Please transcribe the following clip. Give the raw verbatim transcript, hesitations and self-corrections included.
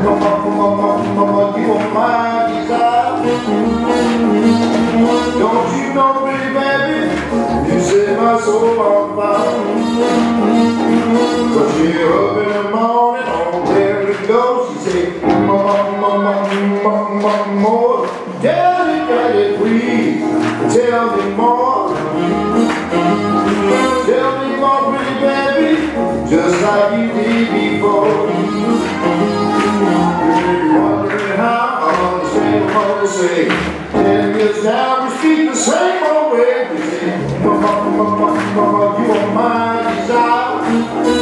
Mama, mama, mama, you are my desire. Don't you know, pretty baby, you set my soul on fire. But she up in the morning, on where it goes, she say, mama, mama, mama, mama, more. Tell me, daddy, please, tell me more. Tell me more, pretty baby, just like you did before. Wondering how I understand what they say. Ten years now, we speak the same old way. We say, mama, mama, mama, you are my desire.